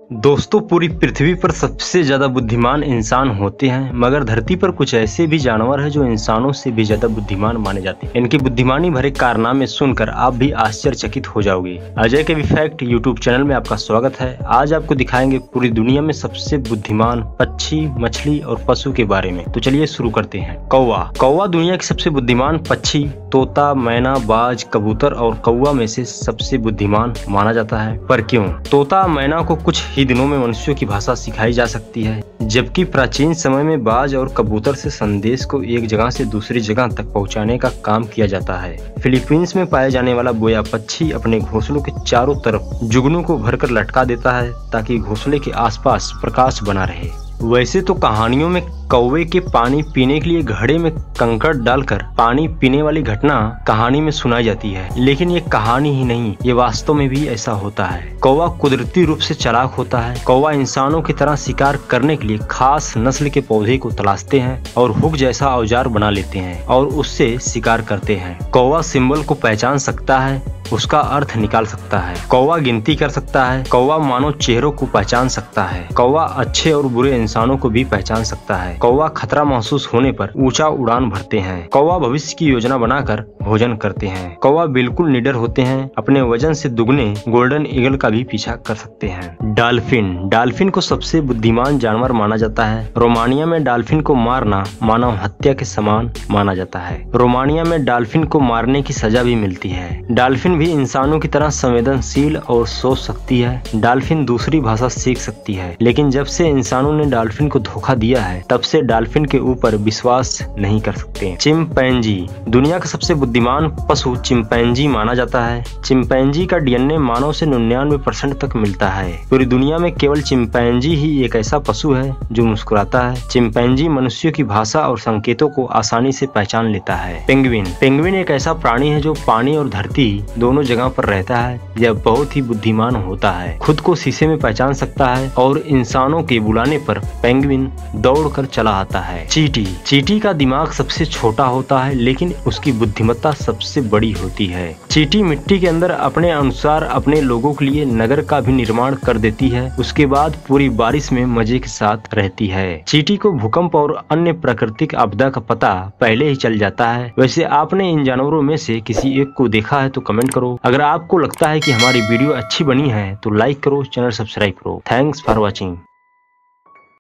दोस्तों, पूरी पृथ्वी पर सबसे ज्यादा बुद्धिमान इंसान होते हैं, मगर धरती पर कुछ ऐसे भी जानवर हैं जो इंसानों से भी ज्यादा बुद्धिमान माने जाते हैं। इनकी बुद्धिमानी भरे कारनामे सुनकर आप भी आश्चर्यचकित हो जाओगे। अजय के फैक्ट यूट्यूब चैनल में आपका स्वागत है। आज आपको दिखाएंगे पूरी दुनिया में सबसे बुद्धिमान पक्षी, मछली और पशु के बारे में। तो चलिए शुरू करते हैं। कौवा दुनिया की सबसे बुद्धिमान पक्षी तोता, मैना, बाज, कबूतर और कौवा में से सबसे बुद्धिमान माना जाता है। पर क्यों? तोता, मैना को कुछ ही दिनों में मनुष्यों की भाषा सिखाई जा सकती है, जबकि प्राचीन समय में बाज और कबूतर से संदेश को एक जगह से दूसरी जगह तक पहुंचाने का काम किया जाता है। फिलीपींस में पाए जाने वाला बोया पक्षी अपने घोंसलों के चारों तरफ जुगनू को भरकर लटका देता है ताकि घोंसले के आसपास प्रकाश बना रहे। वैसे तो कहानियों में कौवे के पानी पीने के लिए घड़े में कंकड़ डालकर पानी पीने वाली घटना कहानी में सुनाई जाती है, लेकिन ये कहानी ही नहीं, ये वास्तव में भी ऐसा होता है। कौवा कुदरती रूप से चालाक होता है। कौवा इंसानों की तरह शिकार करने के लिए खास नस्ल के पौधे को तलाशते हैं और हुक जैसा औजार बना लेते हैं और उससे शिकार करते हैं। कौवा सिंबल को पहचान सकता है, उसका अर्थ निकाल सकता है। कौवा गिनती कर सकता है। कौवा मानव चेहरों को पहचान सकता है। कौवा अच्छे और बुरे इंसानों को भी पहचान सकता है। कौवा खतरा महसूस होने पर ऊंचा उड़ान भरते हैं। कौवा भविष्य की योजना बनाकर भोजन करते हैं। कौवा बिल्कुल निडर होते हैं। अपने वजन से दुगने गोल्डन ईगल का भी पीछा कर सकते हैं। डॉल्फिन को सबसे बुद्धिमान जानवर माना जाता है। रोमानिया में डॉल्फिन को मारना मानव हत्या के समान माना जाता है। रोमानिया में डॉल्फिन को मारने की सजा भी मिलती है। डॉल्फिन भी इंसानों की तरह संवेदनशील और सोच सकती है। डॉल्फिन दूसरी भाषा सीख सकती है, लेकिन जब से इंसानों ने डॉल्फिन को धोखा दिया है, तब से डॉल्फिन के ऊपर विश्वास नहीं कर सकते। चिंपैंजी दुनिया का सबसे बुद्धिमान पशु चिंपैंजी माना जाता है। चिंपैंजी का डीएनए मानव से 99% तक मिलता है। पूरी दुनिया में केवल चिंपैंजी ही एक ऐसा पशु है जो मुस्कुराता है। चिंपैंजी मनुष्यों की भाषा और संकेतों को आसानी से पहचान लेता है। पेंगुइन एक ऐसा प्राणी है जो पानी और धरती दोनों जगह पर रहता है। यह बहुत ही बुद्धिमान होता है। खुद को शीशे में पहचान सकता है और इंसानों के बुलाने पर पेंगुइन दौड़कर चला आता है। चींटी का दिमाग सबसे छोटा होता है, लेकिन उसकी बुद्धिमत्ता सबसे बड़ी होती है। चींटी मिट्टी के अंदर अपने अनुसार अपने लोगों के लिए नगर का भी निर्माण कर देती है। उसके बाद पूरी बारिश में मजे के साथ रहती है। चींटी को भूकंप और अन्य प्राकृतिक आपदा का पता पहले ही चल जाता है। वैसे आपने इन जानवरों में से किसी एक को देखा है तो कमेंट करो। अगर आपको लगता है कि हमारी वीडियो अच्छी बनी है तो लाइक करो, चैनल सब्सक्राइब करो। Thanks for watching.